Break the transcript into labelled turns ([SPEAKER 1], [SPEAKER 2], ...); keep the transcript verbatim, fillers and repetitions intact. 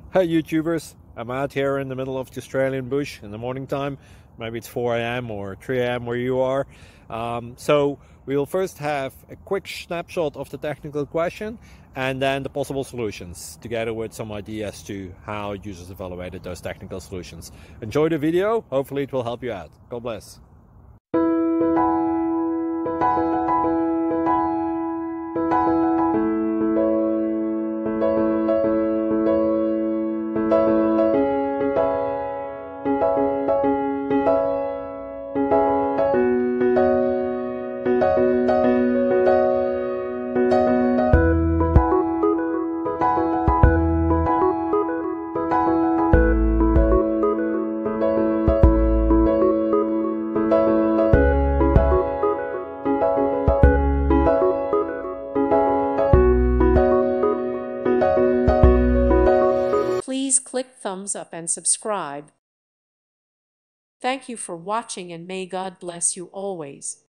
[SPEAKER 1] Hey YouTubers, I'm out here in the middle of the Australian bush in the morning time. Maybe it's four A M or three A M where you are. Um, so we'll first have a quick snapshot of the technical question and then the possible solutions, together with some ideas to how users evaluated those technical solutions. Enjoy the video, hopefully it will help you out. God bless.
[SPEAKER 2] Please click thumbs up and subscribe. Thank you for watching and may God bless you always.